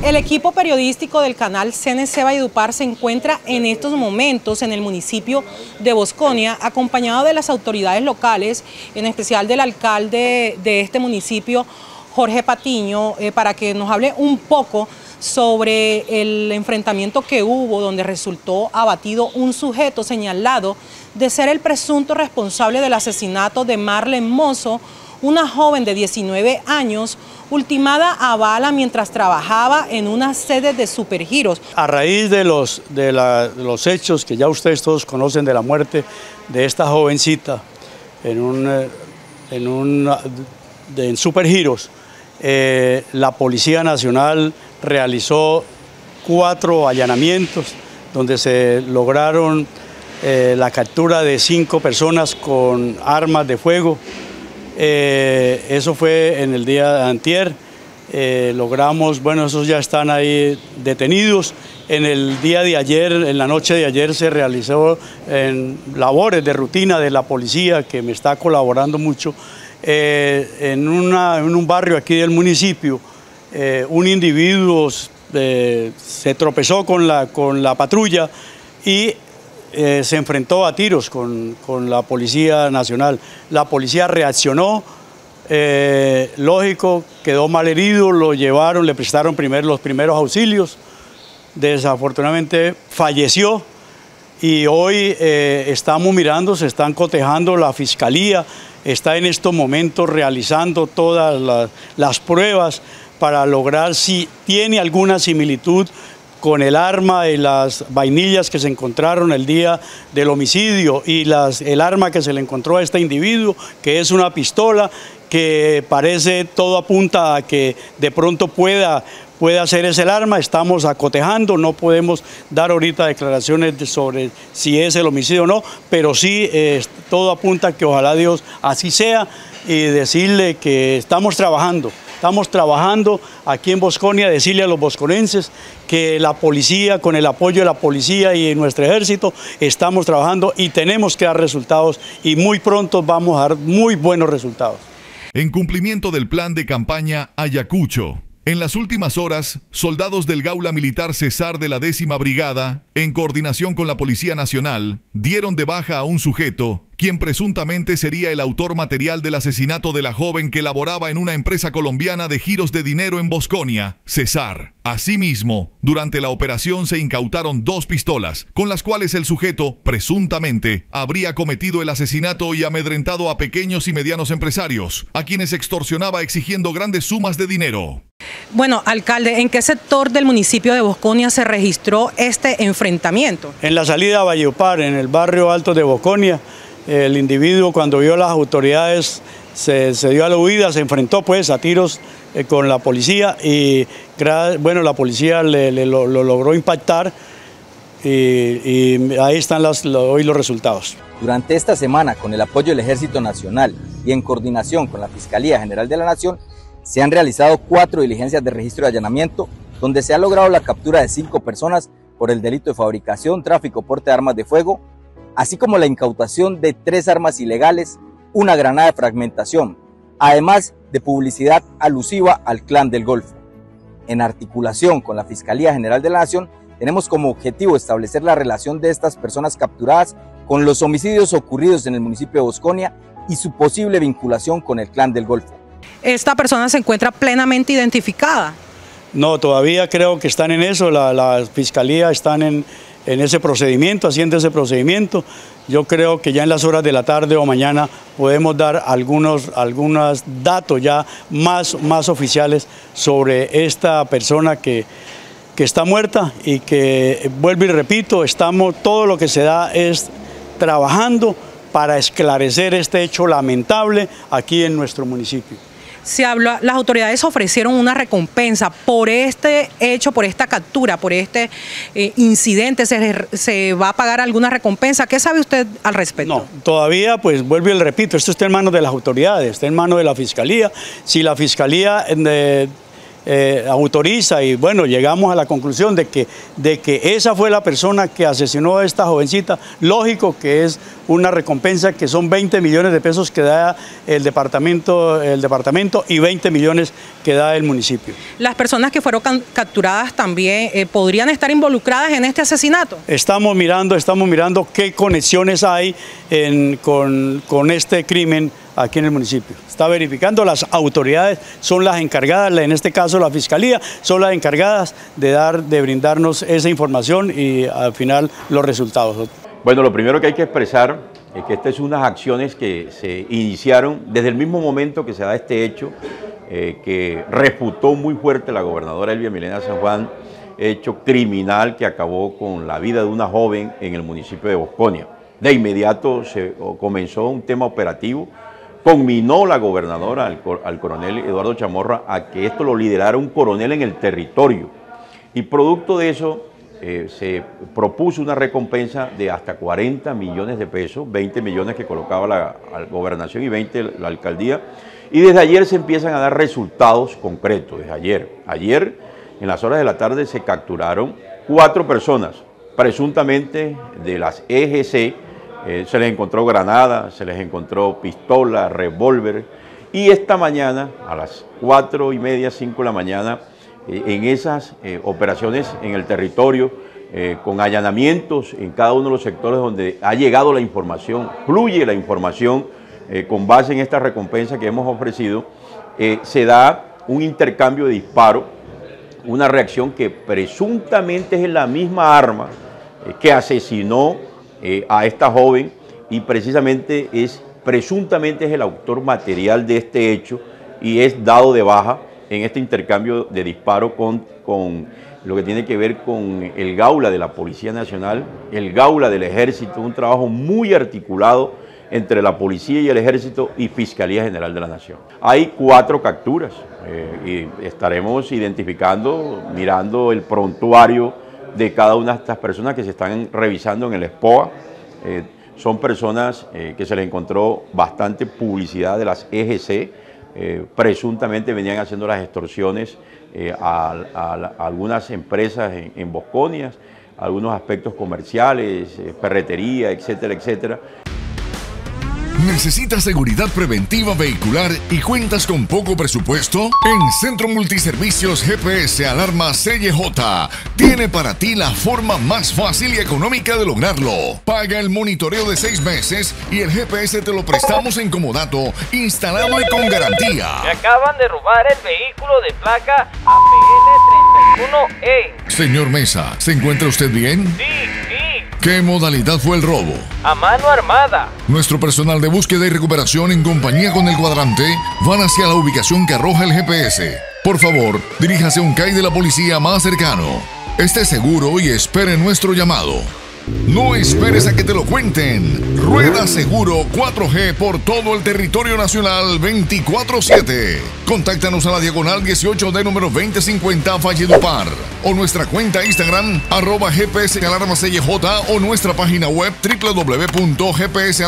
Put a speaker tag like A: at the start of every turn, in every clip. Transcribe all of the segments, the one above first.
A: El equipo periodístico del canal CNC Valledupar se encuentra en estos momentos en el municipio de Bosconia, acompañado de las autoridades locales, en especial del alcalde de este municipio, Jorge Patiño, para que nos hable un poco sobre el enfrentamiento que hubo, donde resultó abatido un sujeto señalado de ser el presunto responsable del asesinato de Marlen Mozo, una joven de 19 años, ultimada a bala mientras trabajaba en una sede de Supergiros.
B: A raíz de los hechos que ya ustedes todos conocen de la muerte de esta jovencita en Supergiros, la Policía Nacional realizó 4 allanamientos donde se lograron la captura de 5 personas con armas de fuego. Eso fue en el día de antier. Logramos, bueno, esos ya están ahí detenidos. En el día de ayer, en la noche de ayer, se realizó labores de rutina de la policía, que me está colaborando mucho, en un barrio aquí del municipio. Un individuo se tropezó con la patrulla y se enfrentó a tiros con la Policía Nacional. La policía reaccionó, lógico, quedó malherido, lo llevaron, le prestaron los primeros auxilios. Desafortunadamente falleció y hoy estamos mirando, se están cotejando, la Fiscalía está en estos momentos realizando todas las pruebas para lograr si tiene alguna similitud con el arma y las vainillas que se encontraron el día del homicidio y el arma que se le encontró a este individuo, que es una pistola, que parece, todo apunta a que de pronto pueda ser ese el arma. Estamos acotejando, no podemos dar ahorita declaraciones sobre si es el homicidio o no, pero sí todo apunta a que ojalá Dios así sea, y decirle que estamos trabajando aquí en Bosconia, decirle a los bosconenses que la policía, con el apoyo de la policía y nuestro ejército, estamos trabajando y tenemos que dar resultados, y muy pronto vamos a dar muy buenos resultados.
C: En cumplimiento del plan de campaña Ayacucho, en las últimas horas, soldados del Gaula Militar Cesar de la 10ª Brigada, en coordinación con la Policía Nacional, dieron de baja a un sujeto, quien presuntamente sería el autor material del asesinato de la joven que laboraba en una empresa colombiana de giros de dinero en Bosconia, Cesar. Asimismo, durante la operación se incautaron 2 pistolas, con las cuales el sujeto, presuntamente, habría cometido el asesinato y amedrentado a pequeños y medianos empresarios, a quienes extorsionaba exigiendo grandes sumas de dinero.
A: Bueno, alcalde, ¿en qué sector del municipio de Bosconia se registró este enfrentamiento? En
B: la salida a Valledupar, en el barrio alto de Bosconia. El individuo, cuando vio a las autoridades, se dio a la huida, se enfrentó pues a tiros con la policía, y bueno, la policía lo logró impactar, y ahí están hoy los resultados.
D: Durante esta semana, con el apoyo del Ejército Nacional y en coordinación con la Fiscalía General de la Nación, se han realizado 4 diligencias de registro de allanamiento, donde se ha logrado la captura de 5 personas por el delito de fabricación, tráfico, porte de armas de fuego, así como la incautación de 3 armas ilegales, una granada de fragmentación, además de publicidad alusiva al Clan del Golfo. En articulación con la Fiscalía General de la Nación, tenemos como objetivo establecer la relación de estas personas capturadas con los homicidios ocurridos en el municipio de Bosconia y su posible vinculación con el Clan del Golfo.
A: ¿Esta persona se encuentra plenamente identificada?
B: No, todavía creo que están en eso, la Fiscalía están en ese procedimiento, haciendo ese procedimiento. Yo creo que ya en las horas de la tarde o mañana podemos dar algunos datos ya más oficiales sobre esta persona que está muerta, y que, vuelvo y repito, todo lo que se da es trabajando para esclarecer este hecho lamentable aquí en nuestro municipio.
A: Las autoridades ofrecieron una recompensa por este hecho, por esta captura, por este incidente. ¿Se va a pagar alguna recompensa? ¿Qué sabe usted al respecto?
B: No, todavía, pues vuelvo y le repito, esto está en manos de las autoridades, está en manos de la Fiscalía. Si la Fiscalía autoriza, y bueno, llegamos a la conclusión de que esa fue la persona que asesinó a esta jovencita. Lógico que es una recompensa que son 20 millones de pesos que da el departamento y 20 millones que da el municipio.
A: ¿Las personas que fueron capturadas también podrían estar involucradas en este asesinato?
B: Estamos mirando qué conexiones hay con este crimen aquí en el municipio. Está verificando, las autoridades son las encargadas, en este caso la Fiscalía, son las encargadas de brindarnos esa información y al final los resultados.
E: Bueno, lo primero que hay que expresar es que estas son unas acciones que se iniciaron desde el mismo momento que se da este hecho, que refutó muy fuerte la gobernadora Elvia Milena San Juan, hecho criminal que acabó con la vida de una joven en el municipio de Bosconia. De inmediato se comenzó un tema operativo. Conminó la gobernadora al coronel Eduardo Chamorro a que esto lo liderara un coronel en el territorio. Y producto de eso se propuso una recompensa de hasta 40 millones de pesos, 20 millones que colocaba la gobernación y 20 la alcaldía. Y desde ayer se empiezan a dar resultados concretos, desde ayer. Ayer, en las horas de la tarde, se capturaron 4 personas, presuntamente de las EGC. Se les encontró granada, se les encontró pistola, revólver, y esta mañana a las 4:30, 5 de la mañana, en esas operaciones en el territorio, con allanamientos en cada uno de los sectores donde ha llegado la información, fluye la información con base en esta recompensa que hemos ofrecido, se da un intercambio de disparos, una reacción que presuntamente es la misma arma que asesinó a esta joven, y precisamente presuntamente es el autor material de este hecho y es dado de baja en este intercambio de disparos con lo que tiene que ver con el Gaula de la Policía Nacional, el Gaula del Ejército, un trabajo muy articulado entre la Policía y el Ejército y Fiscalía General de la Nación. Hay 4 capturas y estaremos identificando, mirando el prontuario de cada una de estas personas que se están revisando en el SPOA. Son personas que se les encontró bastante publicidad de las EGC, presuntamente venían haciendo las extorsiones a algunas empresas en Bosconia, algunos aspectos comerciales, ferretería, etcétera, etcétera.
C: ¿Necesitas seguridad preventiva vehicular y cuentas con poco presupuesto? En Centro Multiservicios GPS Alarma CJ tiene para ti la forma más fácil y económica de lograrlo. Paga el monitoreo de 6 meses y el GPS te lo prestamos en comodato, instalado y con garantía.
F: Me acaban de robar el vehículo de placa APL 31E.
C: Señor Mesa, ¿se encuentra usted bien?
F: Sí.
C: ¿Qué modalidad fue el robo?
F: A mano armada.
C: Nuestro personal de búsqueda y recuperación en compañía con el cuadrante van hacia la ubicación que arroja el GPS. Por favor, diríjase a un CAI de la policía más cercano. Esté seguro y espere nuestro llamado. No esperes a que te lo cuenten. Rueda seguro 4G por todo el territorio nacional 24/7. Contáctanos a la diagonal 18D número 2050 Valledupar o nuestra cuenta Instagram @GPSAlarmaCJ o nuestra página web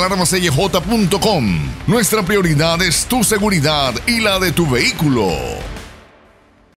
C: www.gpsalarmacj.com. Nuestra prioridad es tu seguridad y la de tu vehículo.